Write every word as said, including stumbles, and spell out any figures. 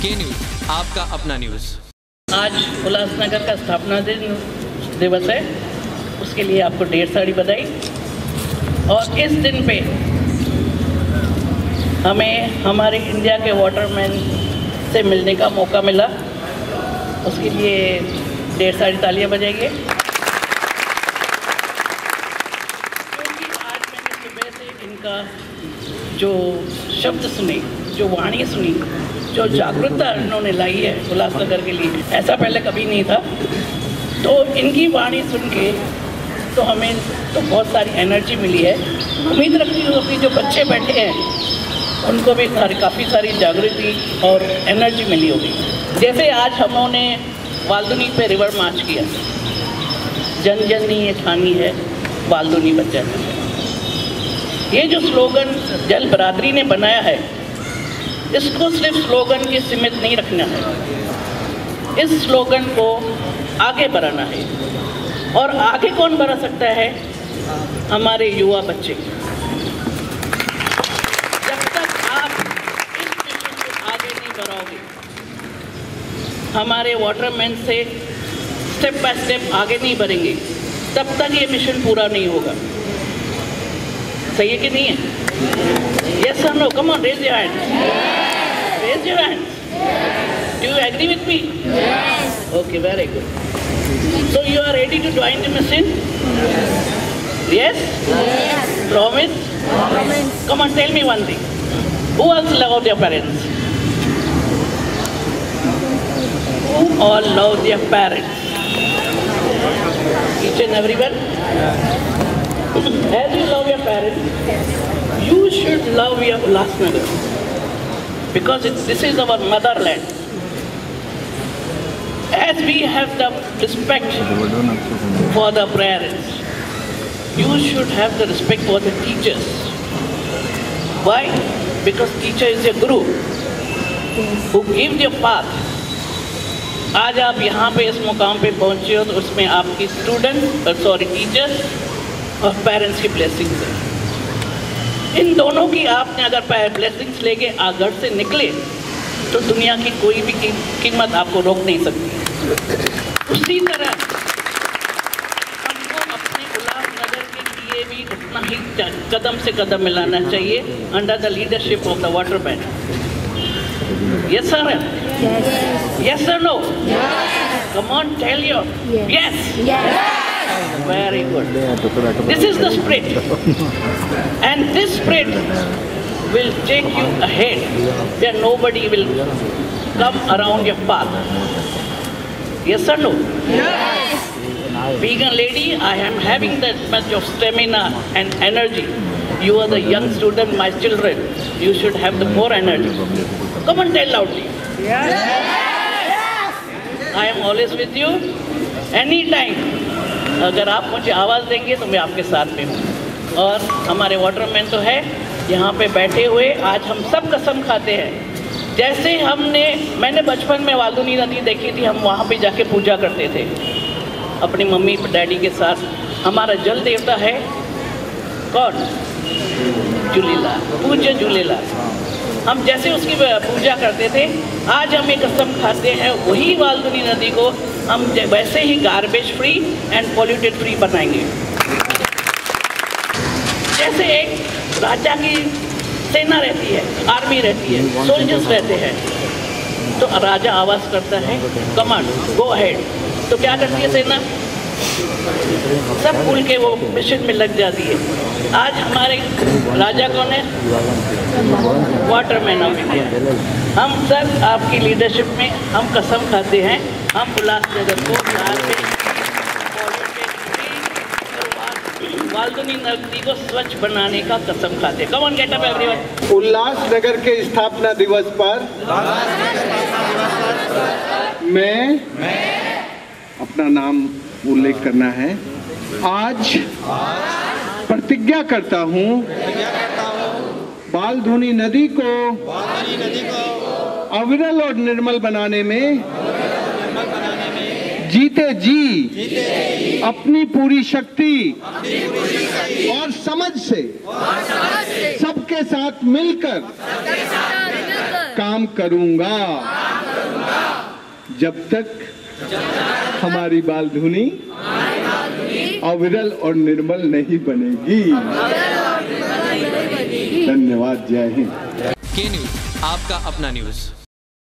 के न्यूज़, आपका अपना न्यूज़। आज उल्लासनगर का स्थापना दिन दिवस है, उसके लिए आपको ढेर सारी बधाई। और इस दिन पे हमें हमारे इंडिया के वाटरमैन से मिलने का मौका मिला, उसके लिए ढेर सारी तालियां बजाइए। क्योंकि आज मैंने सुबह से इनका जो शब्द सुने, जो वाणी सुनी, जो जागरूकता इन्होंने लाई है उल्लासनगर के लिए, ऐसा पहले कभी नहीं था। तो इनकी वाणी सुन के तो हमें तो बहुत सारी एनर्जी मिली है। उम्मीद रखती हूँ कि जो बच्चे बैठे हैं उनको भी सारी काफ़ी सारी जागृति और एनर्जी मिली होगी। जैसे आज हमने वाल्दुनी पे रिवर मार्च किया, जन जन नी ये ठानी है वाल्दुनी बच्चा। ये जो स्लोगन जल बरादरी ने बनाया है, इसको सिर्फ स्लोगन के सीमित नहीं रखना है, इस स्लोगन को आगे बढ़ाना है। और आगे कौन बढ़ा सकता है? हमारे युवा बच्चे। जब तक आप इस मिशन को आगे नहीं बढ़ाओगे, हमारे वाटरमैन से स्टेप बाय स्टेप आगे नहीं बढ़ेंगे, तब तक ये मिशन पूरा नहीं होगा। सही है कि नहीं है? यस और no? Come on, raise your hand. Raise your hand. Do you agree with me? Yes. Okay, very good. So you are ready to join the mission? Yes? Yes. Promise? Promise. Come on, tell me one thing. Who else love their parents? Who all love their parents? Each and everyone? As you love your parents, you should love your Ullasnagar. Because it's, this is our motherland. As we have the respect for the parents, you should have the respect for the teachers. Why? Because teacher is your guru who gives you path. आज आप यहाँ पे इस मुकाम पे पहुँचे हो तो उसमें आपकी स्टूडेंट, सॉरी टीचर्स और पेरेंट्स की ब्लेसिंग्स है। इन दोनों की आपने अगर ब्लेसिंग्स लेके घर से निकले तो दुनिया की कोई भी कीमत आपको रोक नहीं सकती। उसी तरह हमको अपने उल्लासनगर के लिए भी उतना ही कदम से कदम मिलाना चाहिए under the leadership of the waterman. Yes sir? Yes sir? No? Come on, tell your yes. Very good. This is the spirit, and this spirit will take you ahead where nobody will come around your path. Yes or no? Yes. Being a lady, I am having that much of stamina and energy. You are the young student, my children. You should have the more energy. Come on, tell loudly. Yes. I am always with you. Anytime. अगर आप मुझे आवाज़ देंगे तो मैं आपके साथ में हूँ। और हमारे वाटरमैन तो है यहाँ पे बैठे हुए, आज हम सब कसम खाते हैं। जैसे हमने मैंने बचपन में वाल्दुनी नदी देखी थी, हम वहाँ पे जाके पूजा करते थे अपनी मम्मी डैडी के साथ। हमारा जल देवता है कौन? झूलेलाल, पूज्य झूलेलाल। हम जैसे उसकी पूजा करते थे, आज हम एक कसम खाते हैं वही वाल्दुनी नदी को हम वैसे ही garbage free and polluted free बनाएंगे। जैसे एक राजा की सेना रहती है, आर्मी रहती है, सोल्जर्स रहते हैं, तो राजा आवाज़ करता है कमांड गो अहेड, तो क्या करती है सेना? सब खुल के वो मिशन में लग जाती है। आज हमारे राजा कौन है? Waterman of India. हम सब आपकी लीडरशिप में हम कसम खाते हैं, हम उल्लासनगर को वाल्दुनी नदी को स्वच्छ बनाने का कसम खाते हैं। Come on, get up everyone. Ulhasnagar के स्थापना दिवस पर मैं अपना नाम उल्लेख करना है। आज प्रतिज्ञा करता हूँ वाल्दुनी नदी को अविरल और निर्मल बनाने में जीते जी अपनी पूरी शक्ति और समझ से सबके साथ मिलकर काम करूंगा। जब तक हमारी बाल धुनी अविरल और निर्मल नहीं बनेगी। धन्यवाद। जय हिंद। के न्यूज, आपका अपना न्यूज।